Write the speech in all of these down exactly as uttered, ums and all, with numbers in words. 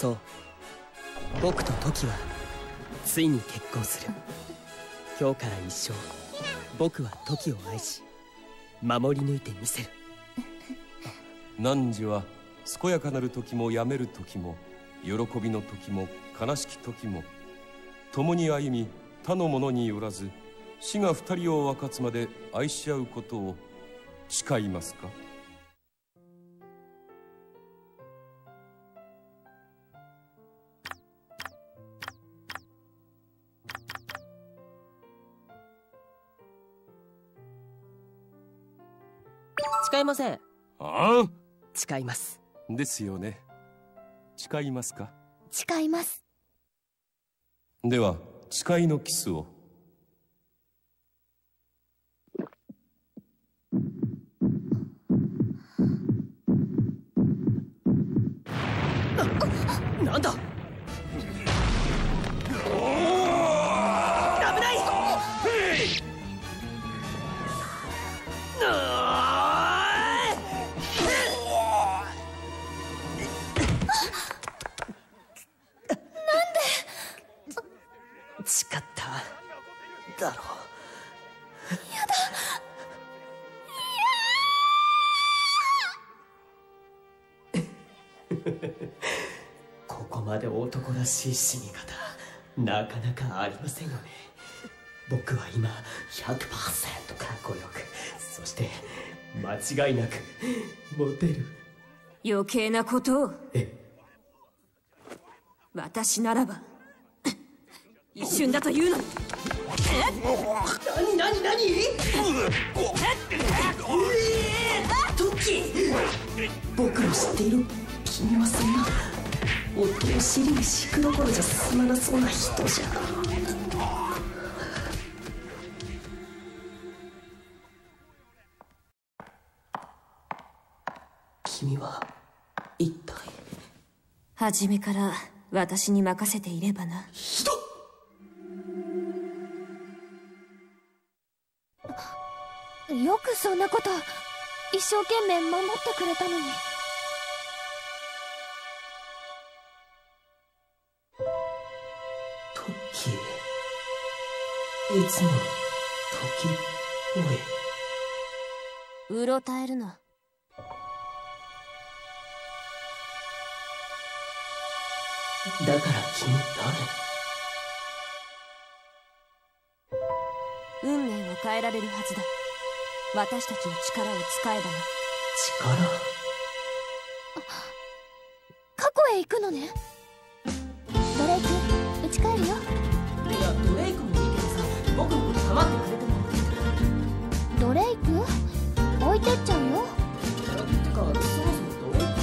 そう、僕とトキはついに結婚する。今日から一生、僕はトキを愛し守り抜いてみせる。 汝は健やかなる時も病める時も、喜びの時も悲しき時も、共に歩み他の者によらず、死が二人を分かつまで愛し合うことを誓いますか？ 誓いません。 ああ、 誓います。 ですよね。誓いますか？ 誓います。 では誓いのキスを。 な、なんだ。危ない。誓っただろう。 やだ。 ここまで男らしい死に方、なかなかありませんよね。僕は今 ひゃくパーセント かっこよく、そして間違いなくモテる。 余計なことを。 え、 私ならば一瞬だというのに。 何何何？トキ、僕の知っている君はそんな夫を尻に敷くどころじゃ済まなそうな人じゃ。君は一体。 初めから私に任せていればな。 ひどっ。 よくそんなこと一生懸命守ってくれたのに。 トキ、いつもトキっぽい。 うろたえるな。 だから君誰？ 運命は変えられるはずだ。私たちの力を使えばな。 力？ 過去へ行くのね。ドレイク、うち帰るよ。 いや、ドレイクもいいけどさ、僕のこと構ってくれても。 ドレイク置いてっちゃうよ。 てか、そもそもドレイク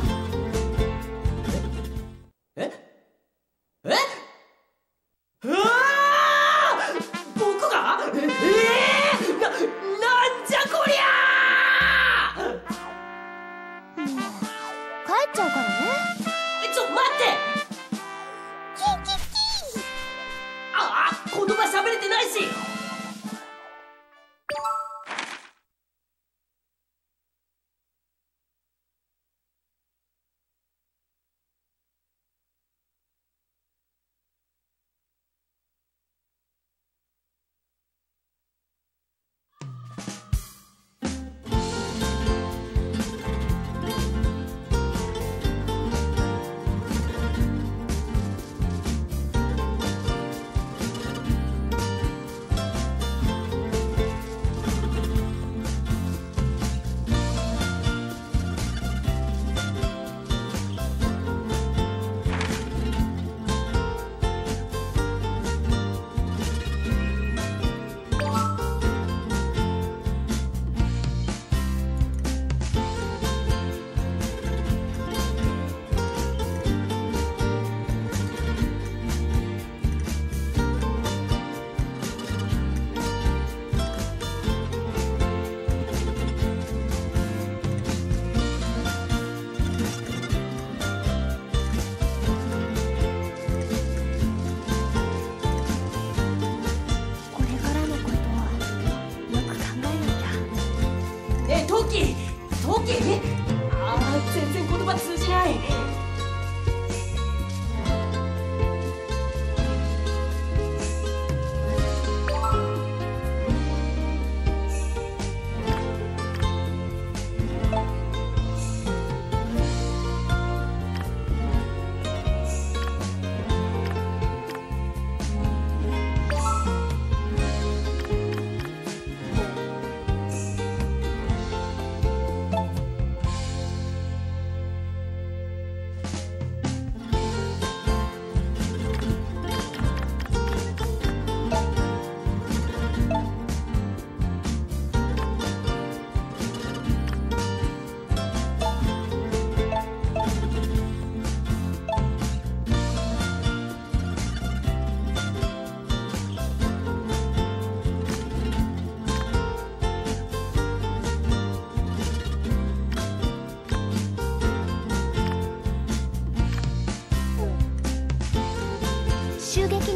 ええええうわあ、僕がええー、な、なんじゃこりゃー。 もう帰っちゃうからね。 え、ちょ、待って。 キンキンキン。 ああ、言葉喋れてないし。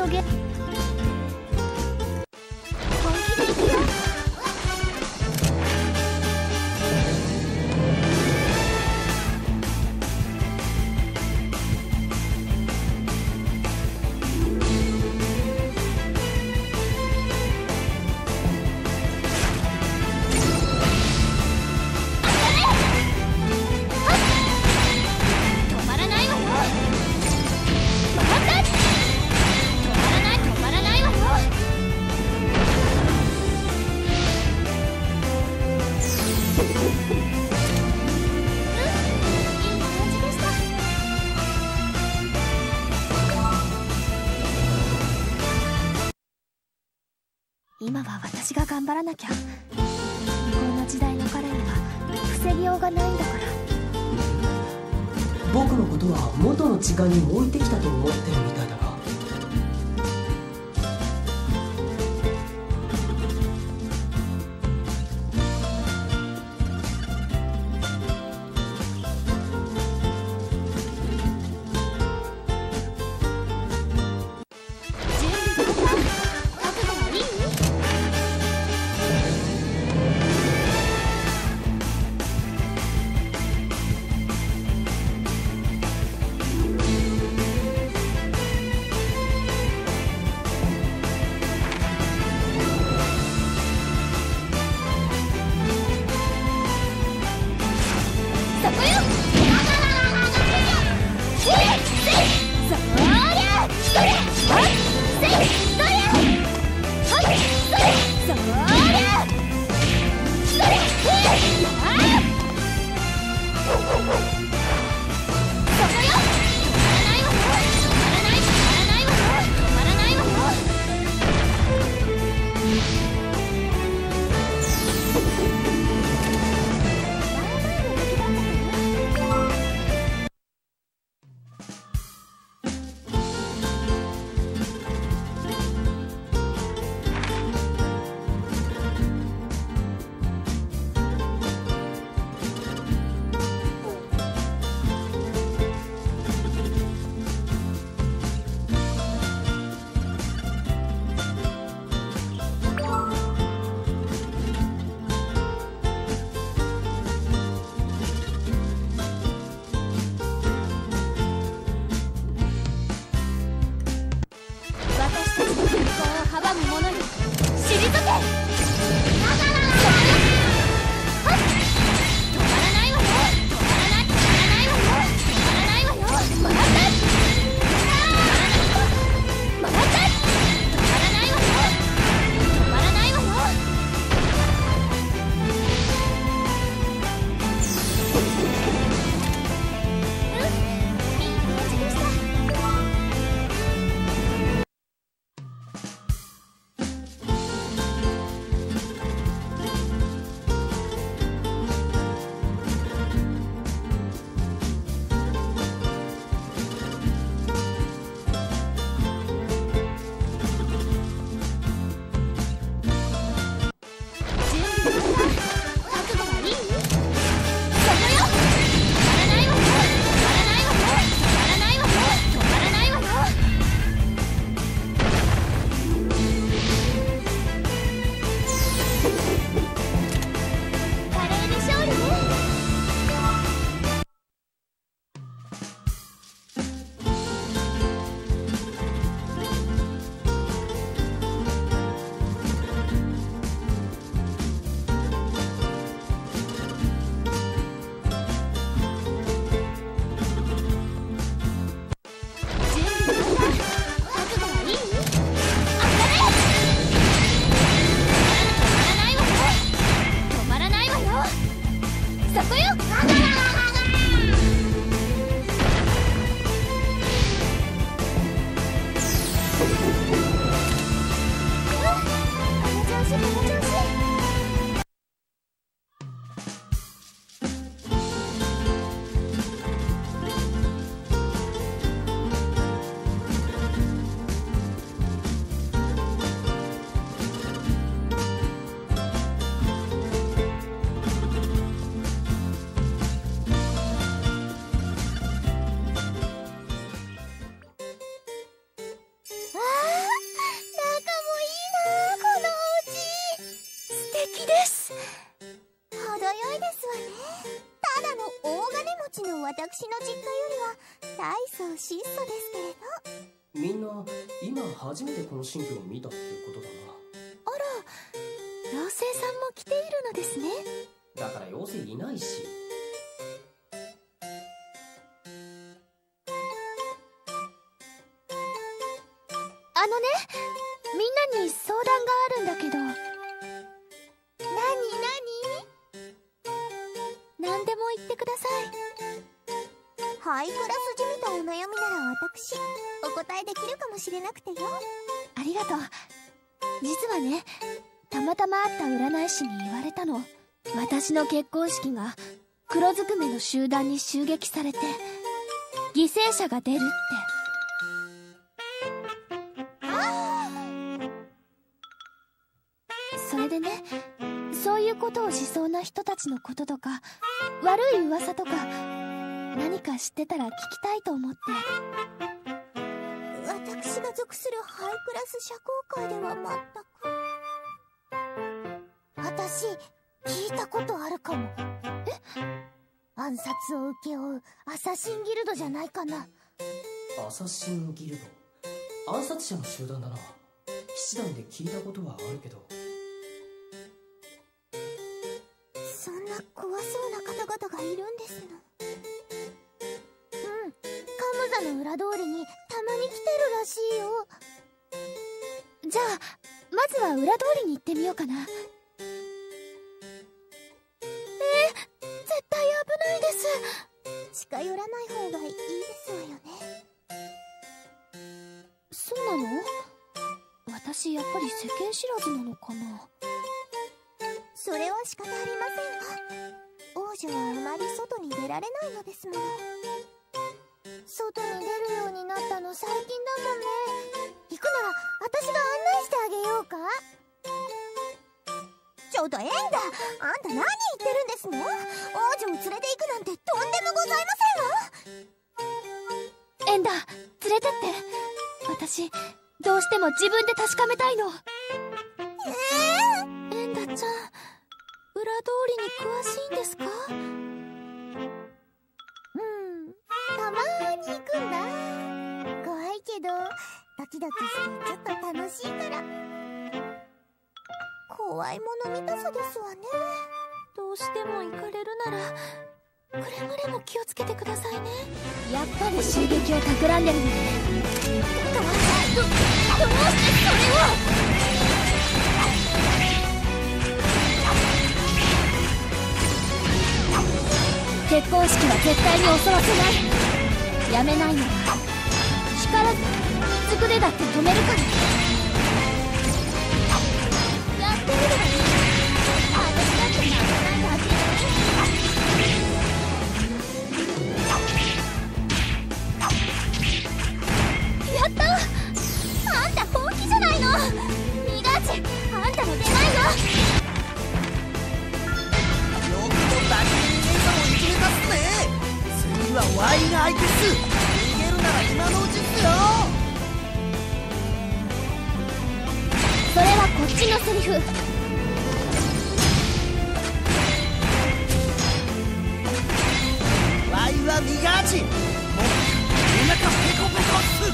のゲ本気でいくよ。今は私が頑張らなきゃ。こんな時代の彼には防ぎようがないんだから。 僕のことは元の時間に置いてきたと思ってるみたいだが。 ど私の実家よりは大層質素ですけれど。 みんな今初めてこの新居を見たってことだな。 あら、妖精さんも来ているのですね。 だから妖精いないし。 あのね、みんなに相談があるんだけど。なになに？何でも言ってください。ハイクラスじみたお悩みなら私お答えできるかもしれなくてよ。ありがとう。実はね、たまたま会った占い師に言われたの。私の結婚式が黒ずくめの集団に襲撃されて犠牲者が出るって。それでね、そういうことをしそうな人たちのこととか悪い噂とか何か知ってたら聞きたいと思って。私が属するハイクラス社交界では全く。私聞いたことあるかも。え？暗殺を請け負うアサシンギルドじゃないかな。 アサシンギルド、暗殺者の集団だな。騎士団で聞いたことはあるけど。 そんな怖そうな方々がいるんですの。うん、カムザの裏通りにたまに来てるらしいよ。じゃあまずは裏通りに行ってみようかな。えー、絶対危ないです。近寄らない方がいいですわよね。そうなの？私やっぱり世間知らずなのかな。それは仕方ありませんわ。王女はあまり外に出られないのですもの。外に出るようになったの最近だもんね。行くなら私が案内してあげようか。ちょっとエンダー、あんた何言ってるんですの？王女を連れて行くなんてとんでもございませんわ。エンダー、連れてって。私どうしても自分で確かめたいの。えー、エンダちゃん、裏通りに詳しいんですか？うん、たまーに行くんだ。怖いけどドキドキしてちょっと楽しいから。怖いもの見たさですわね。どうしても行かれるならくれぐれも気をつけてくださいね。やっぱり襲撃を企んでるのね。ど、どうしてそれを。結婚式は絶対に襲わせない。やめないなら力ずくでだって止めるから。やってみればいい。私だって負けないだけだ。やった！あんた本気じゃないの。ミガーチ、あんたの出番よ。 よくもバキに姉さんをいじめますね。次はワイが相手っす。逃げるなら今のうちっすよ。 それはこっちのセリフ。 ワイはミガーチ、もうお腹ペコペコっす。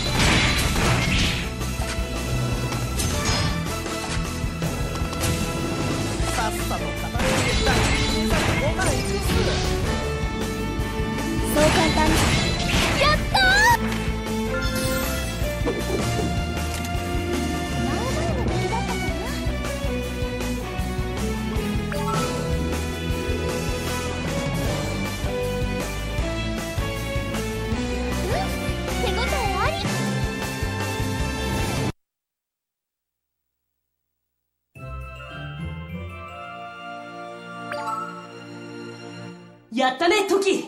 さっさと片付けたらさっとご飯いくっす。 そう簡単に。やったー。前々の出来だったかな。手応えあり。 やったね、トキ。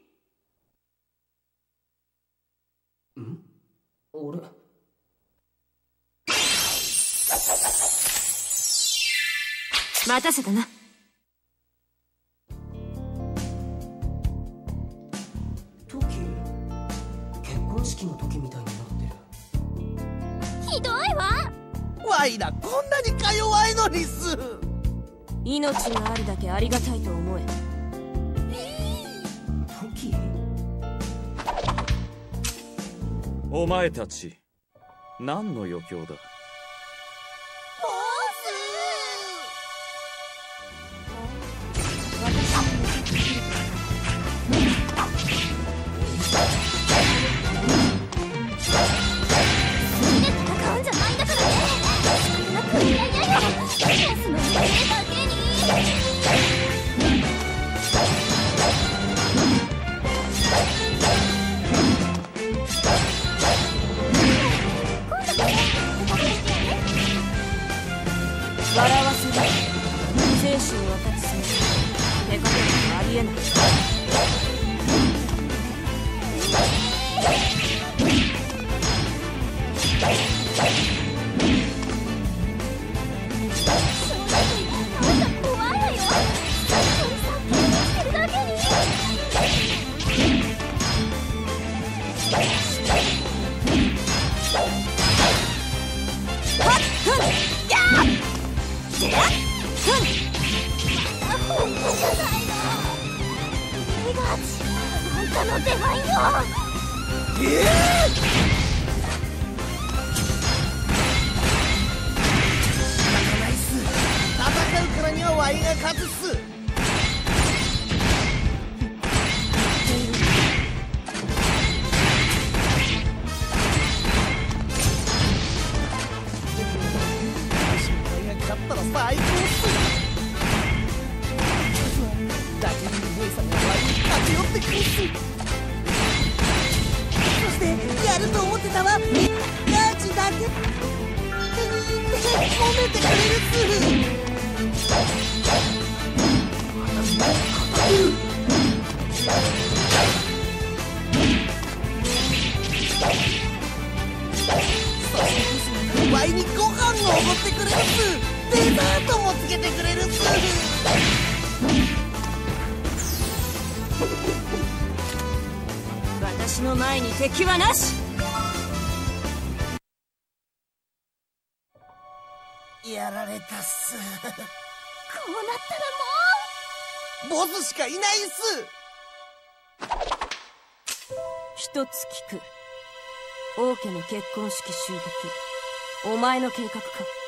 ん？俺待たせたな。 トキ、結婚式の時みたいになってる。 ひどいわ。 ワイらこんなにか弱いのにっす。 命があるだけありがたいと思え。 トキ、 お前たち何の余興だ。 ボ戦うんじゃないんだからね。そんなクリアややボスの家だけに笑わせる精神を分かつすめ手加減はありえない。 ワイにご飯をおごってくれるっす。デザートもつけてくれるっす。 私の前に敵はなし。 やられたっす。 こうなったらもうボスしかいないっす。 一つ聞く。王家の結婚式襲撃、お前の計画か。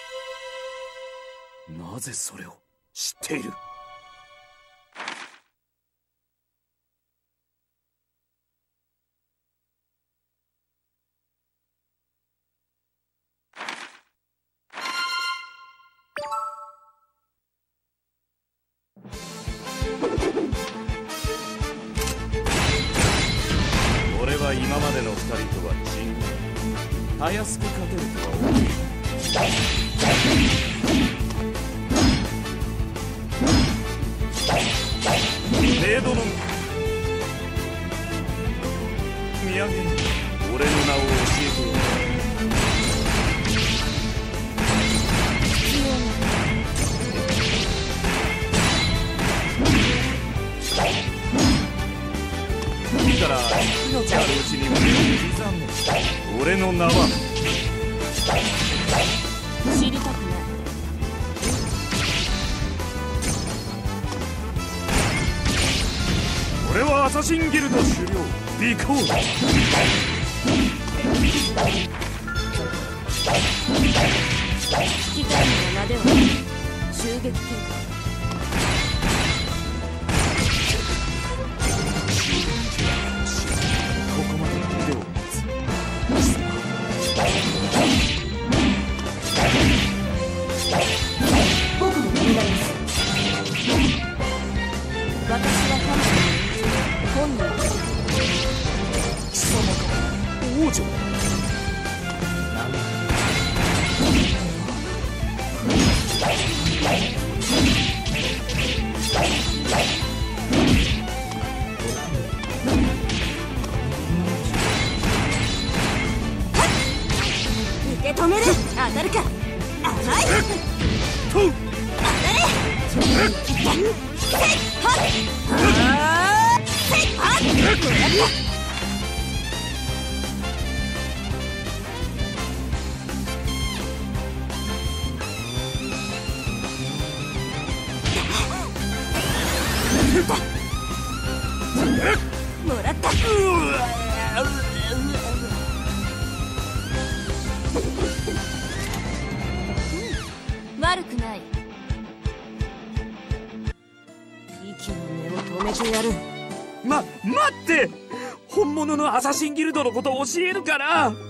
なぜそれを知っている。俺は今までの二人とは違う。たやすく勝てるとは思う。メイドの土産に俺の名を教えてよ。いいから命あるうちに胸を刻んで。俺の名は知りたくない。 俺はアサシンギルド首領ビコール。 聞きたいのは名ではない襲撃計画。 ここまで腕を持つ僕も気になります。私は彼女本人貴様か王女。 なんだ受け止める。当たるか。甘いとう当たれ。せっはっあーせっはっこうやった。もらった。 悪くない。息の根を止めてやる。 ま、待って、本物のアサシンギルドのことを教えるから。